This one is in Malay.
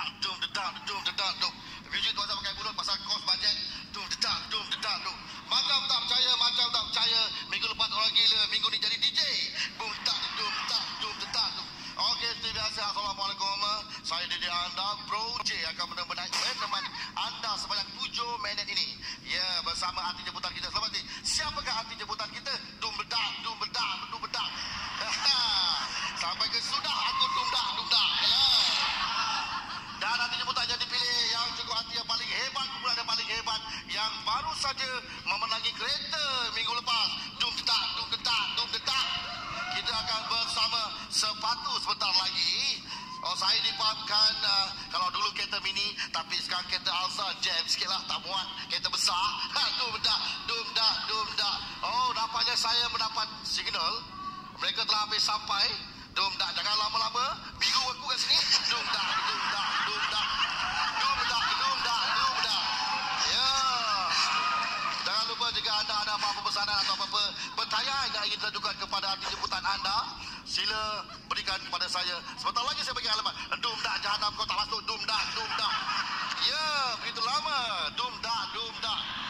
dum. Music tu asal pakai mulut pasal kos bajet. Dum. Macam tak percaya. Minggu lepas orang gila, minggu ni jadi DJ. Dum. Okey, seperti biasa. Assalamualaikum. Saya DJ anda, Bro J, akan menemani anda sepanjang 7 minit ini. Ya, bersama arti jemputan kita. Selamat ni. Siapakah arti jemputan kita? Dum bedak. Sampai ke sudah aku dum dak. Ya. Dan arti jemputan yang dipilih yang cukup hati yang paling hebat, kumpulan yang paling hebat yang baru saja memenangi kereta minggu lepas. Dum detak. Kita akan bersama sepatu sebentar lagi. Saya dipahamkan kalau dulu kereta mini, tapi sekarang kereta Alsa jam sikit lah, tak muat. Kereta besar. Dum dak. Nampaknya saya mendapat signal. Mereka telah habis sampai. Dum dak, jangan lama-lama. Biru aku kat sini. Dum dak. Ya. Jangan lupa jika anda ada apa-apa pesanan atau apa-apa bertayang yang ingin ditujukan kepada arti jemputan anda, sila berikan kepada saya. Sebentar lagi saya bagi alamat. Dum dak jahanam kau tak masuk. Dum dak. Ya, begitu lama. Dum dak.